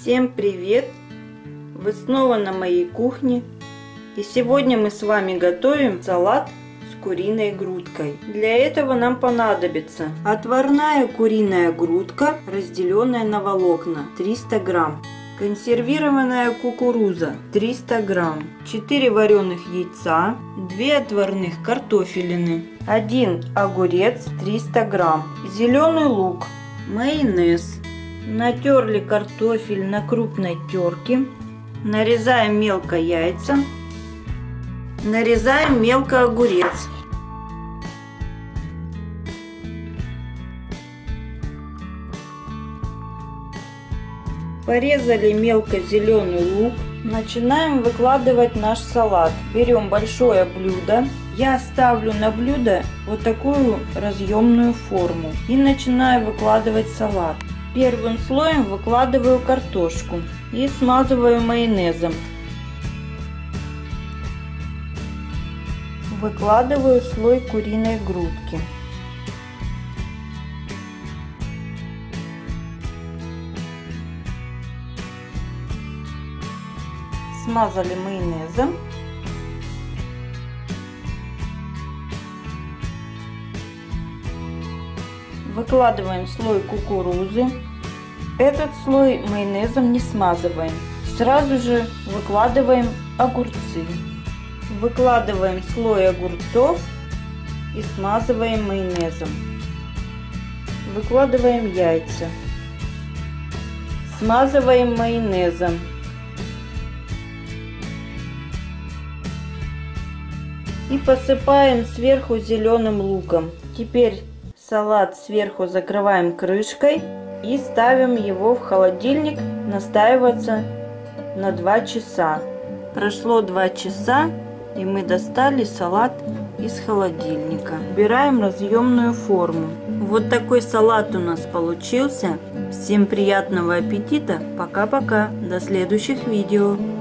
Всем привет! Вы снова на моей кухне. И сегодня мы с вами готовим салат с куриной грудкой. Для этого нам понадобится отварная куриная грудка, разделенная на волокна, 300 грамм. Консервированная кукуруза 300 грамм, 4 вареных яйца, 2 отварных картофелины, 1 огурец 300 грамм, зеленый лук, майонез. Натерли картофель на крупной терке, нарезаем мелко яйца, нарезаем мелко огурец. Порезали мелко зеленый лук. Начинаем выкладывать наш салат. Берем большое блюдо. Я ставлю на блюдо вот такую разъемную форму и начинаю выкладывать салат. Первым слоем выкладываю картошку и смазываю майонезом. Выкладываю слой куриной грудки. Смазали майонезом. Выкладываем слой кукурузы. Этот слой майонезом не смазываем. Сразу же выкладываем огурцы. Выкладываем слой огурцов и смазываем майонезом. Выкладываем яйца. Смазываем майонезом. И посыпаем сверху зеленым луком. Теперь салат сверху закрываем крышкой и ставим его в холодильник настаиваться на 2 часа. Прошло 2 часа, и мы достали салат из холодильника. Убираем разъемную форму. Вот такой салат у нас получился. Всем приятного аппетита. Пока-пока. До следующих видео.